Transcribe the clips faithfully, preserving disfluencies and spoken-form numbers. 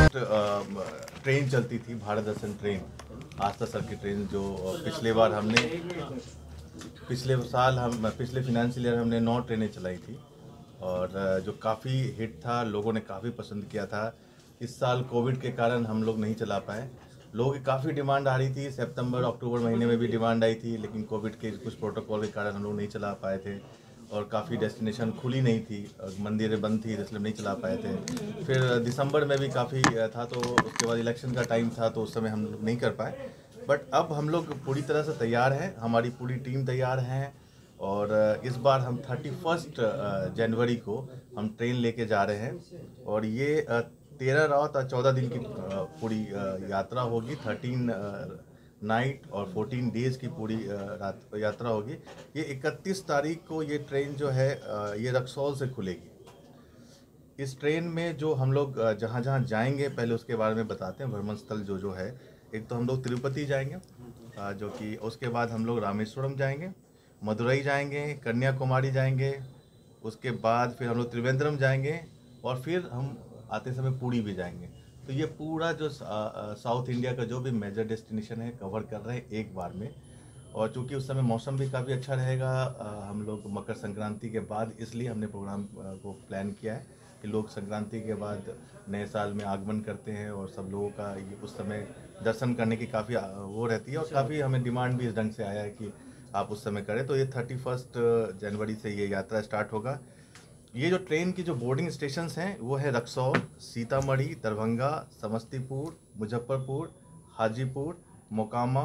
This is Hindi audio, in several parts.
ट्रेन चलती थी, भारत दर्शन ट्रेन, आस्था सर की ट्रेन, जो पिछले बार हमने पिछले साल हम पिछले फिनेंशियल ईयर हमने नौ ट्रेनें चलाई थी और जो काफ़ी हिट था, लोगों ने काफ़ी पसंद किया था। इस साल कोविड के कारण हम लोग नहीं चला पाए। लोगों की काफ़ी डिमांड आ रही थी, सितंबर अक्टूबर महीने में भी डिमांड आई थी, लेकिन कोविड के कुछ प्रोटोकॉल के कारण हम लोग नहीं चला पाए थे और काफ़ी डेस्टिनेशन खुली नहीं थी, मंदिरें बंद थी, इसलिए नहीं चला पाए थे। फिर दिसंबर में भी काफ़ी था, तो उसके बाद इलेक्शन का टाइम था, तो उस समय हम लोग नहीं कर पाए। बट अब हम लोग पूरी तरह से तैयार हैं, हमारी पूरी टीम तैयार हैं और इस बार हम थर्टी फर्स्ट जनवरी को हम ट्रेन लेके जा रहे हैं और ये तेरह रात और चौदह दिन की पूरी यात्रा होगी। थर्टीन नाइट और फोर्टीन डेज की पूरी रात यात्रा होगी। ये इकतीस तारीख को ये ट्रेन जो है ये रक्सौल से खुलेगी। इस ट्रेन में जो हम लोग जहाँ जहाँ जाएंगे, पहले उसके बारे में बताते हैं। भ्रमण स्थल जो जो है, एक तो हम लोग तिरुपति जाएंगे, जो कि उसके बाद हम लोग रामेश्वरम जाएंगे, मदुरई जाएंगे, कन्याकुमारी जाएंगे, उसके बाद फिर हम लोग त्रिवेंद्रम जाएंगे और फिर हम आते समय पुरी भी जाएंगे। तो ये पूरा जो साउथ इंडिया का जो भी मेजर डेस्टिनेशन है कवर कर रहे हैं एक बार में। और चूँकि उस समय मौसम भी काफ़ी अच्छा रहेगा, हम लोग मकर संक्रांति के बाद, इसलिए हमने प्रोग्राम को प्लान किया है कि लोग संक्रांति के बाद नए साल में आगमन करते हैं और सब लोगों का ये उस समय दर्शन करने की काफ़ी वो रहती है और काफ़ी हमें डिमांड भी इस ढंग से आया है कि आप उस समय करें। तो ये थर्टी फर्स्ट जनवरी से ये यात्रा स्टार्ट होगा। ये जो ट्रेन की जो बोर्डिंग स्टेशंस हैं वो है रक्सौल, सीतामढ़ी, दरभंगा, समस्तीपुर, मुजफ्फरपुर, हाजीपुर, मोकामा,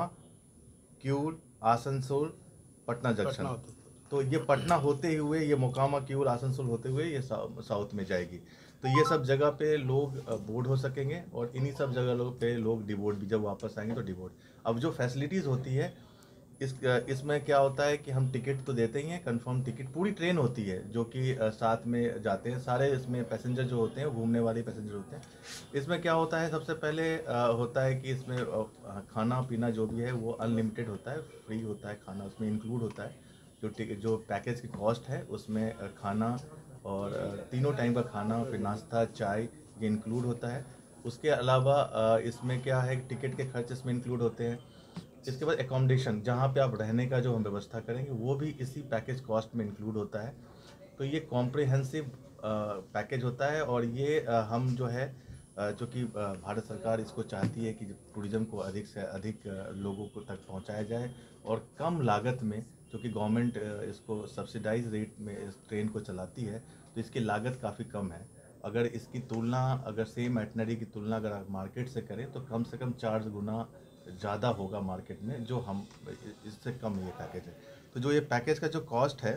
क्यूल, आसनसोल, पटना जंक्शन। तो ये पटना होते हुए, ये मोकामा, क्यूल, आसनसोल होते हुए ये साउथ में जाएगी। तो ये सब जगह पे लोग बोर्ड हो सकेंगे और इन्हीं सब जगह पे लोग डिबोर्ड भी जब वापस आएंगे तो डिबोर्ड। अब जो फैसिलिटीज़ होती है इस इसमें क्या होता है कि हम टिकट तो देते ही हैं, कंफर्म टिकट पूरी ट्रेन होती है जो कि साथ में जाते हैं सारे। इसमें पैसेंजर जो होते हैं घूमने वाले पैसेंजर होते हैं। इसमें क्या होता है, सबसे पहले होता है कि इसमें खाना पीना जो भी है वो अनलिमिटेड होता है, फ्री होता है, खाना उसमें इंक्लूड होता है। जो टिकट जो पैकेज की कॉस्ट है उसमें खाना और तीनों टाइम का खाना, फिर नाश्ता, चाय, ये इंक्लूड होता है। उसके अलावा इसमें क्या है, टिकट के खर्च इसमें इंक्लूड होते हैं। इसके बाद एकोमोडेशन, जहाँ पे आप रहने का जो हम व्यवस्था करेंगे वो भी इसी पैकेज कॉस्ट में इंक्लूड होता है। तो ये कॉम्प्रिहेंसिव पैकेज होता है और ये हम जो है, जो कि भारत सरकार इसको चाहती है कि टूरिज़्म को अधिक से अधिक लोगों को तक पहुंचाया जाए और कम लागत में, क्योंकि गवर्नमेंट इसको सब्सिडाइज रेट में इस ट्रेन को चलाती है, तो इसकी लागत काफ़ी कम है। अगर इसकी तुलना, अगर सेम एटनरी की तुलना अगर आप मार्केट से करें तो कम से कम चार गुना ज़्यादा होगा मार्केट में, जो हम इससे कम ये पैकेज है। तो जो ये पैकेज का जो कॉस्ट है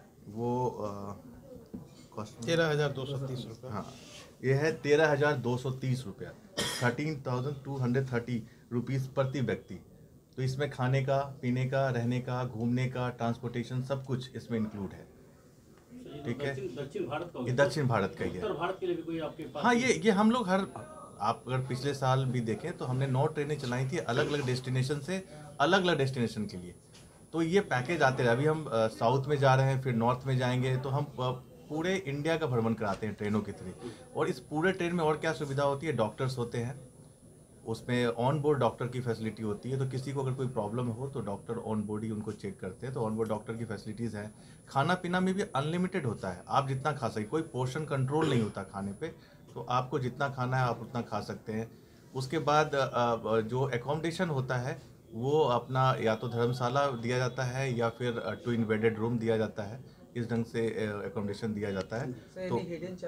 वो कॉस्ट तेरह हज़ार दो सौ तीस रुपये। हाँ, ये है तेरह हज़ार दो सौ तीस रुपया, thirteen thousand two hundred thirty rupees प्रति व्यक्ति। तो इसमें खाने का, पीने का, रहने का, घूमने का, ट्रांसपोर्टेशन, सब कुछ इसमें इंक्लूड है। ठीक है, दक्षिण भारत का, ये दक्षिण भारत का ही है। उत्तर भारत के लिए भी कोई आपके पास? हाँ, ये ये हम लोग हर, आप अगर पिछले साल भी देखें तो हमने नौ ट्रेनें चलाई थी अलग अलग डेस्टिनेशन से, अलग अलग डेस्टिनेशन के लिए। तो ये पैकेज आते रहे। अभी हम साउथ में जा रहे हैं, फिर नॉर्थ में जाएंगे, तो हम पूरे इंडिया का भ्रमण कराते हैं ट्रेनों के थ्रू। और इस पूरे ट्रेन में और क्या सुविधा होती है, डॉक्टर्स होते हैं उसमें, ऑन बोर्ड डॉक्टर की फैसिलिटी होती है। तो किसी को अगर कोई प्रॉब्लम हो तो डॉक्टर ऑन बोर्ड ही उनको चेक करते हैं, तो ऑन बोर्ड डॉक्टर की फैसिलिटीज़ हैं। खाना पीना में भी अनलिमिटेड होता है, आप जितना खा सकें, कोई पोर्शन कंट्रोल नहीं होता खाने पे, तो आपको जितना खाना है आप उतना खा सकते हैं। उसके बाद जो एकोमोडेशन होता है वो अपना या तो धर्मशाला दिया जाता है या फिर ट्विन बेडेड रूम दिया जाता है, इस ढंग से एकोमोडेशन दिया जाता है। तो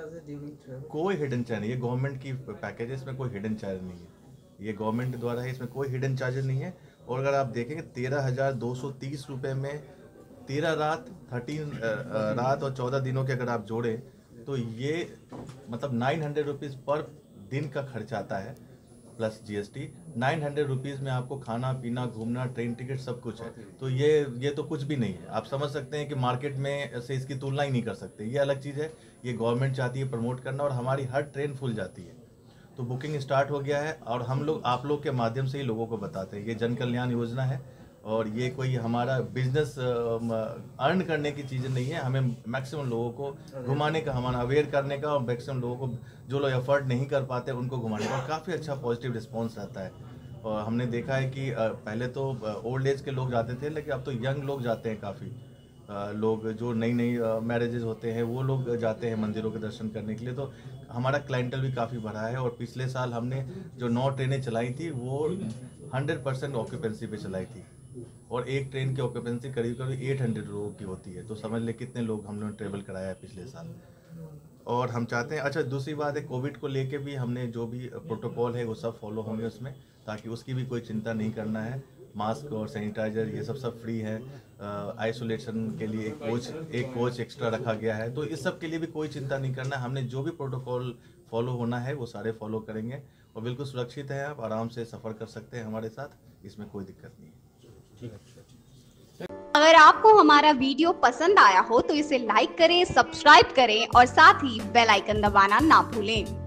कोई हिडन चार्ज नहीं है, गवर्नमेंट की पैकेज है, इसमें कोई हिडन चार्ज नहीं है, ये गवर्नमेंट द्वारा है, इसमें कोई हिडन चार्जेस नहीं है। और अगर आप देखेंगे तेरह हज़ार दो सौ तीस रुपये में तेरह रात, थर्टीन रात और चौदह दिनों के अगर आप जोड़ें तो ये मतलब नाइन हंड्रेड रुपीज़ पर दिन का खर्च आता है, plus GST. Nine hundred rupees में आपको खाना पीना, घूमना, ट्रेन टिकट सब कुछ है। तो ये ये तो कुछ भी नहीं है। आप समझ सकते हैं कि मार्केट में से इसकी तुलना ही नहीं कर सकते। ये अलग चीज़ है, ये गवर्नमेंट चाहती है प्रमोट करना और हमारी हर ट्रेन फुल जाती है। तो बुकिंग स्टार्ट हो गया है और हम लोग आप लोग के माध्यम से ही लोगों को बताते हैं। ये जन कल्याण योजना है और ये कोई हमारा बिजनेस अर्न करने की चीज़ नहीं है। हमें मैक्सिमम लोगों को घुमाने का, हमारा अवेयर करने का, और मैक्सिमम लोगों को जो लोग अफोर्ड नहीं कर पाते उनको घुमाने का, और काफ़ी अच्छा पॉजिटिव रिस्पॉन्स रहता है। और हमने देखा है कि पहले तो ओल्ड एज के लोग जाते थे, लेकिन अब तो यंग लोग जाते हैं काफ़ी। लोग जो नई नई मैरिजेज होते हैं वो लोग जाते हैं मंदिरों के दर्शन करने के लिए। तो हमारा क्लाइंटल भी काफ़ी बढ़ा है। और पिछले साल हमने जो नौ ट्रेनें चलाई थी वो हंड्रेड परसेंट ऑक्यूपेंसी पे चलाई थी, और एक ट्रेन की ऑक्यूपेंसी करीब करीब एट हंड्रेड लोगों की होती है। तो समझ ले कितने लोग हम लोगों ने ट्रेवल कराया है पिछले साल। और हम चाहते हैं, अच्छा दूसरी बात है, कोविड को लेके भी हमने जो भी प्रोटोकॉल है वो सब फॉलो होंगे उसमें, ताकि उसकी भी कोई चिंता नहीं करना है। मास्क और सैनिटाइजर ये सब सब फ्री है। आइसोलेशन के लिए एक कोच एक कोच एक्स्ट्रा रखा गया है। तो इस सब के लिए भी कोई चिंता नहीं करना है। हमने जो भी प्रोटोकॉल फॉलो होना है वो सारे फॉलो करेंगे, और बिल्कुल सुरक्षित है। आप आराम से सफ़र कर सकते हैं हमारे साथ, इसमें कोई दिक्कत नहीं है। अगर आपको हमारा वीडियो पसंद आया हो तो इसे लाइक करें, सब्सक्राइब करें और साथ ही बेल आइकन दबाना ना भूलें।